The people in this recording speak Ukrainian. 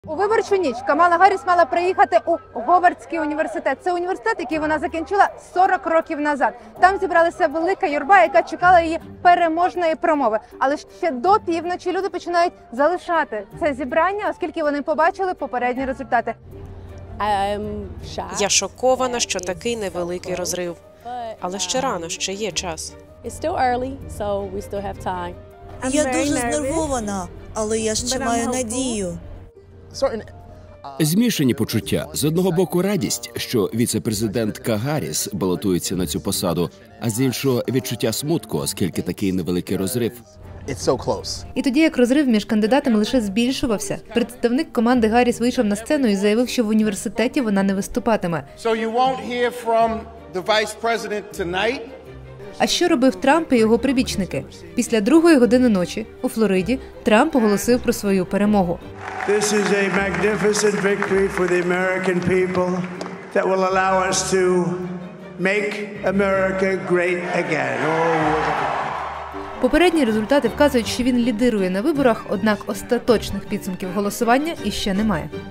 У виборчу ніч Камала Гарріс мала приїхати у Говардський університет. Це університет, який вона закінчила 40 років назад. Там зібралася велика юрба, яка чекала її переможної промови. Але ще до півночі люди починають залишати це зібрання, оскільки вони побачили попередні результати. Я шокована, що такий невеликий розрив. Але ще рано, ще є час. Я дуже знервована, але я ще маю надію. Змішані почуття. З одного боку радість, що віце-президентка Гарріс балотується на цю посаду, а з іншого відчуття смутку, оскільки такий невеликий розрив. І тоді, як розрив між кандидатами лише збільшувався, представник команди Гарріс вийшов на сцену і заявив, що в університеті вона не виступатиме. А що робив Трамп і його прибічники? Після 2-ї години ночі у Флориді Трамп оголосив про свою перемогу. This is a magnificent victory for the American people that will allow us to make America great again. Попередні результати вказують, що він лідирує на виборах, однак остаточних підсумків голосування іще немає.